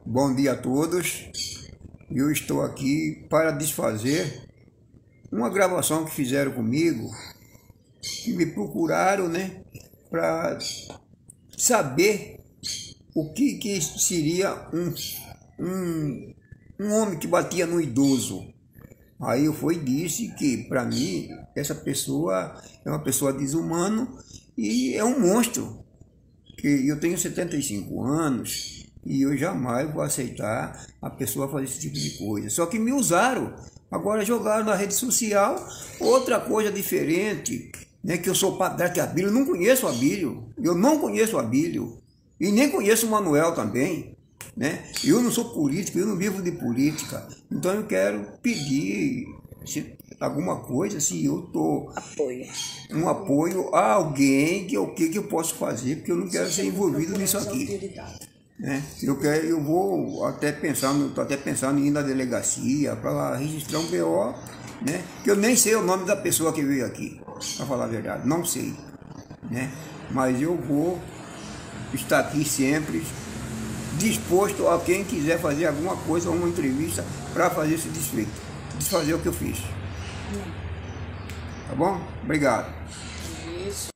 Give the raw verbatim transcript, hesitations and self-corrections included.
Bom dia a todos. Eu estou aqui para desfazer uma gravação que fizeram comigo, que me procuraram, né, para saber o que, que seria um, um, um homem que batia no idoso. Aí eu fui e disse que, para mim, essa pessoa é uma pessoa desumana e é um monstro. Que eu tenho setenta e cinco anos e eu jamais vou aceitar a pessoa fazer esse tipo de coisa. Só que me usaram, agora jogaram na rede social outra coisa diferente, né? Que eu sou patriarca Abílio, eu não conheço o Abílio, eu não conheço o Abílio e nem conheço o Manuel também, né? Eu não sou político, eu não vivo de política, então eu quero pedir se, alguma coisa, se eu tô apoio. um apoio a alguém, que o que, que eu posso fazer, porque eu não quero ser envolvido nisso aqui. Né? Eu, quero, eu vou até pensando, estou até pensando em ir na delegacia para registrar um B O, né? Que eu nem sei o nome da pessoa que veio aqui, para falar a verdade, não sei. Né? Mas eu vou estar aqui sempre disposto a quem quiser fazer alguma coisa, uma entrevista para fazer esse desfeito, desfazer o que eu fiz. Tá bom? Obrigado.